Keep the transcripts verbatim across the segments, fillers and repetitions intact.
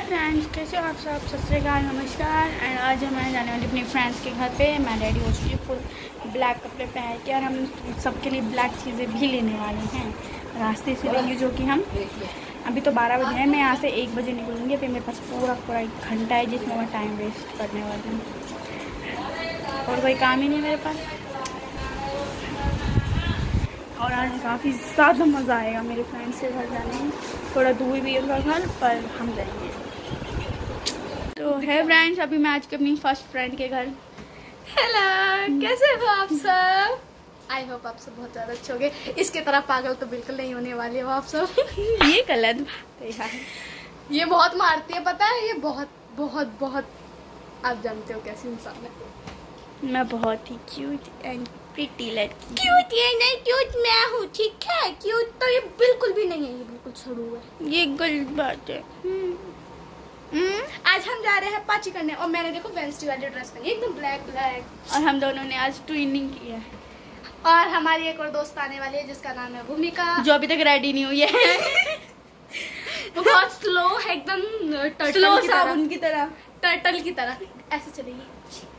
Friends, कैसे हो आप सब? सत श्री अकाल, नमस्कार। एंड आज मैं जाने वाली अपनी फ्रेंड्स के घर पे। मैं रेडी हो चुकी हूँ फुल ब्लैक कपड़े पहन के, और हम सबके लिए ब्लैक चीज़ें भी लेने वाले हैं। रास्ते से लेंगे, जो कि हम अभी तो बारह बजे हैं, मैं यहाँ से एक बजे निकलूँगी। फिर मेरे पास पूरा पूरा एक घंटा है जिसमें मैं टाइम वेस्ट करने वाली हूँ, और कोई काम ही नहीं मेरे पास। और आज काफ़ी ज़्यादा मज़ा आएगा मेरे फ्रेंड्स के घर जाने में। थोड़ा दूर भी है उनका घर, पर हम जाएंगे। तो है फ्रेंड्स, अभी मैं आज के अपनी फर्स्ट फ्रेंड के घर। हेलो, कैसे हो आप सब? आई होप आप सब बहुत ज़्यादा अच्छे होंगे। इसके तरह पागल तो बिल्कुल नहीं होने वाले हो आप सब। ये गलत बात है यार। ये बहुत मारती है, पता है? ये बहुत बहुत बहुत आप जानते हो कैसी इंसान है। मैं बहुत ही क्यूट एंड प्रीटी लड़की। क्यूट ये नहीं, क्यूट मैं हूँ, ठीक है? क्यूट तो ये बिल्कुल भी नहीं है, ये बिल्कुल सड़ू है। ये गलत बात है। हम्म आज हम जा रहे हैं पार्टी करने, और मैंने देखो वेंसडे वाली ड्रेस पहनी, एकदम ब्लैक ब्लैक। और हम दोनों ने आज ट्विनिंग की है। और हमारी एक और दोस्त आने वाली है जिसका नाम है भूमिका, जो अभी तक रेडी नहीं हुई है। वो बहुत स्लो है, एकदम स्लो साबुन की तरह, टर्टल की तरह ऐसे चलेगी,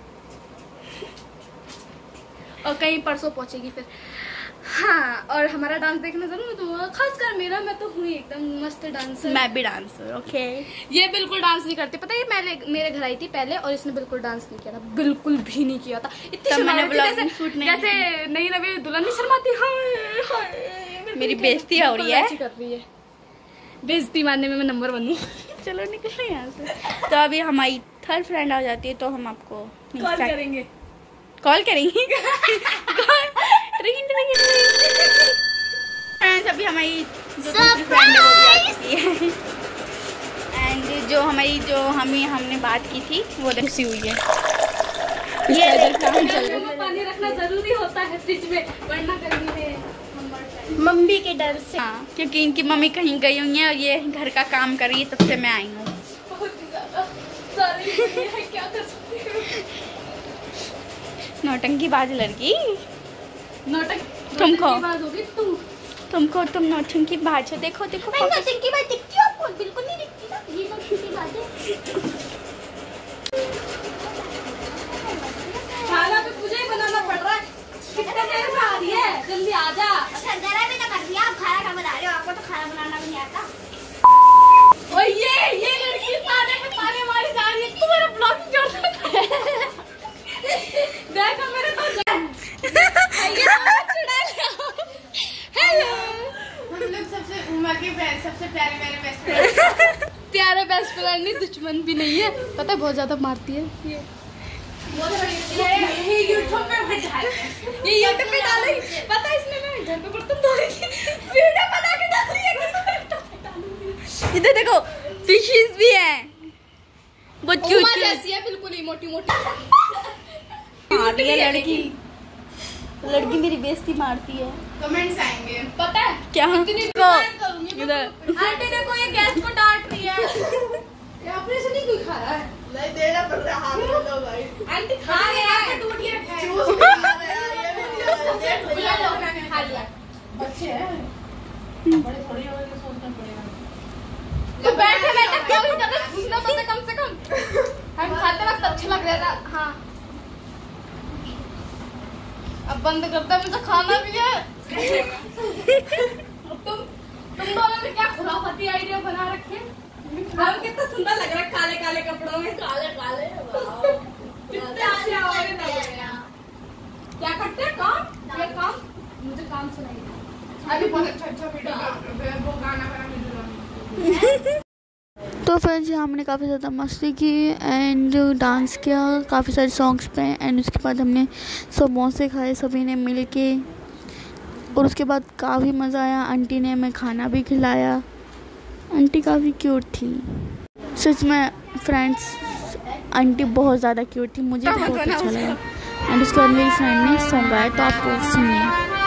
और कहीं परसों पहुंचेगी फिर। हाँ, और हमारा डांस देखना जरूर, तो खासकर मेरा, मैं तो हूँ एकदम मस्त डांसर। मैं भी डांसर। ओके। ये बिल्कुल डांस नहीं करती, पता है? ये मैं मेरे घर आई थी पहले, और इसने बिल्कुल डांस नहीं किया था, बिल्कुल भी नहीं किया था। इतनी शर्माती थी, जैसे जैसे नई नई दुल्हन नहीं शर्माती। हाँ, मेरी बेइज्जती हो रही है। कर रही है, बेइज्जती मारने में मैं नंबर वन हूँ। चलो निकल यहाँ से। तो अभी हमारी थर्ड फ्रेंड आ जाती है, तो हम आपको कॉल करेंगे कॉल करेंगे फ्रेंड्स, अभी हमारी जो दूसरी फ्रेंड है वो भी आ चुकी है। एंड जो हमारी जो हमें हमने बात की थी वो खुशी हुई है। ये काम चल रहा है। पानी रखना जरूरी होता है फ्रिज में, वरना गर्मी में मम्मी के डर से। हाँ, क्योंकि इनकी मम्मी कहीं गई हुई है और ये घर का काम कर रही है, तब से मैं आई हूँ। बहुत ज्यादा सारी है, क्या कर सकती हूँ। नौटंकी बाज लड़की। नौटंक तुमको बाज होगी तुम तुमको तुम नौटंकी बाज हो। देखो देखो, मैं नौटंकी बाज दिखती हूँ आपको? बिल्कुल नहीं दिखती ना, ये नौटंकी बाज है। खाना भी मुझे ही बनाना पड़ रहा है, कितना देर में आ रही है? जल्दी आ जा। अच्छा जरा भी ना कर दिया, आप खाना खा बना रहे हो, आपको तो खाना बनाना भी नहीं आता। और ये ये लड़की पानी में पानी मारी जा रही है, तू मेरा ब्लॉग जोड़ दे। देखो मेरे तो हेलो, हम लोग सबसे उम्र के सबसे प्यारे मेरे बेस्ट फ्रेंड। प्यारे बेस्ट फ्रेंड नहीं, दुश्मन भी नहीं है, पता है? बहुत ज्यादा मारती है ये। ये यूट्यूब पे मत डाल, ये यूट्यूब पे डालो। पता है इसने मैं घर पे बर्तन धो रही थी, वीडियो बना के डाल रही है। इधर देखो, फिशेस भी हैं, बहुत क्यूट जैसी है, बिल्कुल ही मोटी मोटी। मारती है लड़की। लड़की मेरी बेइज्जती मारती है। कमेंट्स आएंगे, पता है क्या? इधर आंटी देखो, ये गैस को डांट रही है। ये अपने से नहीं कोई खा रहा है, नहीं देना पड़ रहा है हाथ में दो भाई। आंटी खा रही है, टूट गया जूस खा रहा है, ये भी बुला लो, मैंने खा लिया। अच्छे हैं, बड़े थोड़ी और सोचना पड़ेगा। तो बैठे बैठे क्यों इधर घूमना तो कम से कम हम खाते वक्त अच्छा लग रहा था। हाँ, अब बंद करता, मुझे खाना भी है। तुम तुम दोनों ने क्या खुराफाती आइडिया बना रखे। हम कितना सुंदर लग रहा है काले काले कपड़ों में, काले काले। क्या करते हैं काम? ये काम मुझे काम सुनाई अभी बहुत अच्छा अच्छा वीडियो वो गाना बना वीडियो। तो फ्रेंड्स, हमने काफ़ी ज़्यादा मस्ती की एंड डांस किया काफ़ी सारे सॉन्ग्स पे। एंड उसके बाद हमने समोसे खाए सभी ने मिल के, और उसके बाद काफ़ी मज़ा आया। आंटी ने हमें खाना भी खिलाया। आंटी काफ़ी क्यूट थी, सच में फ्रेंड्स। आंटी बहुत ज़्यादा क्यूट थी, मुझे भी बहुत अच्छा लगा। एंड उसके बाद मेरी फ्रेंड ने सॉन्ग गाया, तो आपको सुनिए।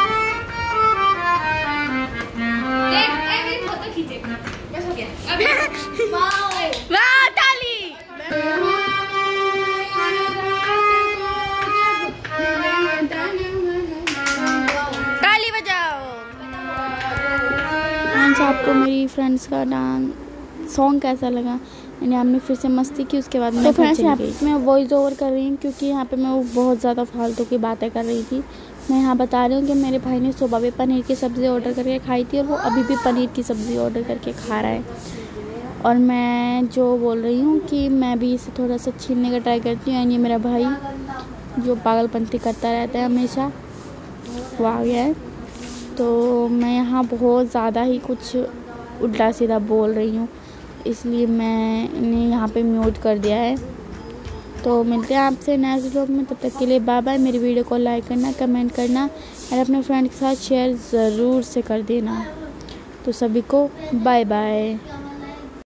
ताली बजाओ। आपको मेरी फ्रेंड्स का डांस सॉन्ग कैसा लगा। मैंने हमने फिर से मस्ती की, उसके बाद मैं फ्रेंड्स यहाँ पे मैं वॉइस ओवर कर रही हूँ क्योंकि यहाँ पे मैं वो बहुत ज़्यादा फालतू की बातें कर रही थी। मैं यहाँ बता रही हूँ कि मेरे भाई ने सुबह भी पनीर की सब्ज़ी ऑर्डर करके खाई थी और वो अभी भी पनीर की सब्ज़ी ऑर्डर करके खा रहा है। और मैं जो बोल रही हूँ कि मैं भी इसे थोड़ा सा छीनने का ट्राई करती हूँ। ये मेरा भाई जो पागलपंती करता रहता है हमेशा, वो आ गया है। तो मैं यहाँ बहुत ज़्यादा ही कुछ उल्टा सीधा बोल रही हूँ, इसलिए मैंने यहाँ पे म्यूट कर दिया है। तो मिलते हैं आपसे नेक्स्ट व्लॉग में, तब तक के लिए बाय बाय। मेरी वीडियो को लाइक करना, कमेंट करना और अपने फ्रेंड के साथ शेयर ज़रूर से कर देना। तो सभी को बाय बाय।